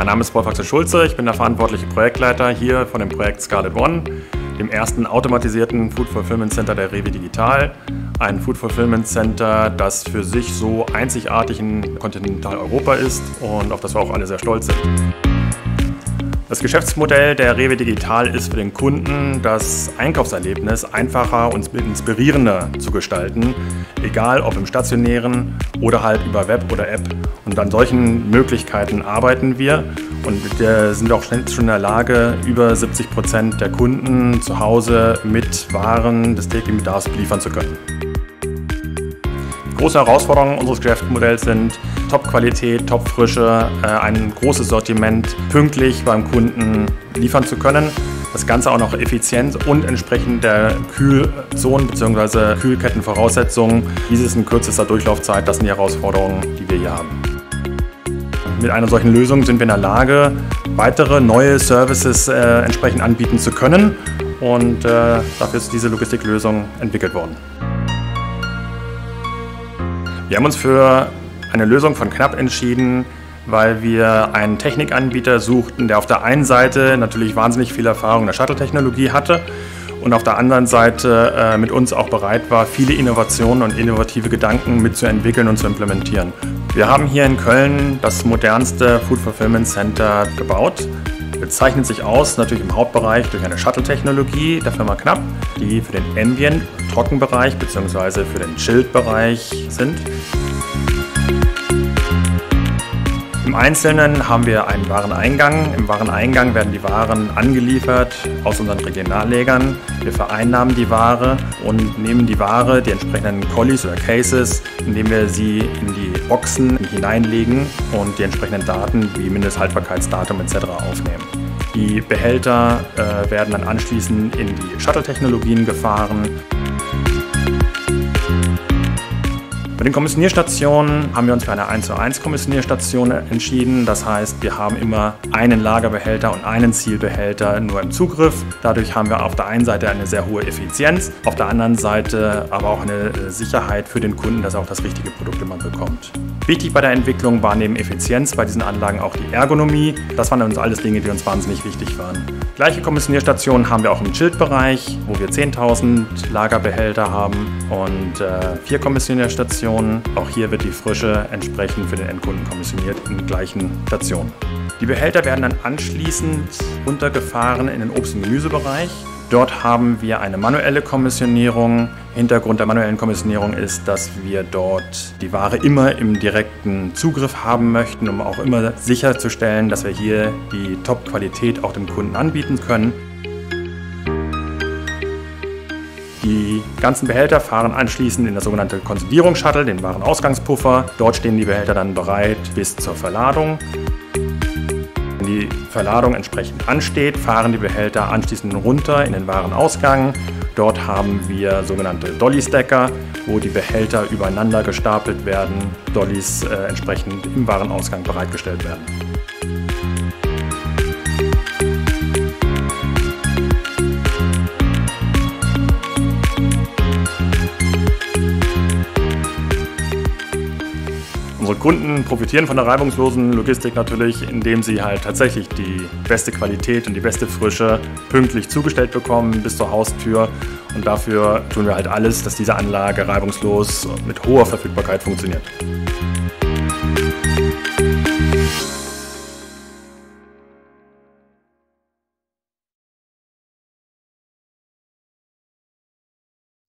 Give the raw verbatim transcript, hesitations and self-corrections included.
Mein Name ist Wolf-Axel Schulze, ich bin der verantwortliche Projektleiter hier von dem Projekt Scarlet One, dem ersten automatisierten Food Fulfillment Center der Rewe Digital. Ein Food Fulfillment Center, das für sich so einzigartig in Kontinentaleuropa ist und auf das wir auch alle sehr stolz sind. Das Geschäftsmodell der Rewe Digital ist für den Kunden, das Einkaufserlebnis einfacher und inspirierender zu gestalten, egal ob im stationären oder halt über Web oder App. Und an solchen Möglichkeiten arbeiten wir und wir sind auch schon in der Lage, über siebzig Prozent der Kunden zu Hause mit Waren des täglichen Bedarfs liefern zu können. Die großen Herausforderungen unseres Geschäftsmodells sind Top-Qualität, Top-Frische, ein großes Sortiment pünktlich beim Kunden liefern zu können. Das Ganze auch noch effizient und entsprechend der Kühlzonen bzw. Kühlkettenvoraussetzungen. Dieses in kürzester Durchlaufzeit, das sind die Herausforderungen, die wir hier haben. Mit einer solchen Lösung sind wir in der Lage, weitere neue Services äh, entsprechend anbieten zu können und äh, dafür ist diese Logistiklösung entwickelt worden. Wir haben uns für eine Lösung von Knapp entschieden, weil wir einen Technikanbieter suchten, der auf der einen Seite natürlich wahnsinnig viel Erfahrung in der Shuttle-Technologie hatte und auf der anderen Seite äh, mit uns auch bereit war, viele Innovationen und innovative Gedanken mitzuentwickeln und zu implementieren. Wir haben hier in Köln das modernste Food Fulfillment Center gebaut. Es zeichnet sich aus, natürlich im Hauptbereich durch eine Shuttle-Technologie der Firma Knapp, die für den Ambient-Trockenbereich bzw. für den Chilled-Bereich sind. Im Einzelnen haben wir einen Wareneingang. Im Wareneingang werden die Waren angeliefert aus unseren Regionallägern. Wir vereinnahmen die Ware und nehmen die Ware, die entsprechenden Collies oder Cases, indem wir sie in die Boxen hineinlegen und die entsprechenden Daten wie Mindesthaltbarkeitsdatum et cetera aufnehmen. Die Behälter äh, werden dann anschließend in die Shuttle-Technologien gefahren. Bei den Kommissionierstationen haben wir uns für eine eins zu eins Kommissionierstation entschieden. Das heißt, wir haben immer einen Lagerbehälter und einen Zielbehälter nur im Zugriff. Dadurch haben wir auf der einen Seite eine sehr hohe Effizienz, auf der anderen Seite aber auch eine Sicherheit für den Kunden, dass er auch das richtige Produkt immer bekommt. Wichtig bei der Entwicklung war neben Effizienz bei diesen Anlagen auch die Ergonomie. Das waren uns alles Dinge, die uns wahnsinnig wichtig waren. Gleiche Kommissionierstationen haben wir auch im Chilled-Bereich, wo wir zehntausend Lagerbehälter haben und äh, vier Kommissionierstationen. Auch hier wird die Frische entsprechend für den Endkunden kommissioniert in den gleichen Stationen. Die Behälter werden dann anschließend runtergefahren in den Obst- und Gemüsebereich. Dort haben wir eine manuelle Kommissionierung. Hintergrund der manuellen Kommissionierung ist, dass wir dort die Ware immer im direkten Zugriff haben möchten, um auch immer sicherzustellen, dass wir hier die Top-Qualität auch dem Kunden anbieten können. Die ganzen Behälter fahren anschließend in das sogenannte Konsolidierungsshuttle, den Warenausgangspuffer. Dort stehen die Behälter dann bereit bis zur Verladung. Wenn die Verladung entsprechend ansteht, fahren die Behälter anschließend runter in den Warenausgang. Dort haben wir sogenannte Dolly-Stacker, wo die Behälter übereinander gestapelt werden, Dollys äh, entsprechend im Warenausgang bereitgestellt werden. Unsere Kunden profitieren von der reibungslosen Logistik natürlich, indem sie halt tatsächlich die beste Qualität und die beste Frische pünktlich zugestellt bekommen bis zur Haustür. Und dafür tun wir halt alles, dass diese Anlage reibungslos mit hoher Verfügbarkeit funktioniert.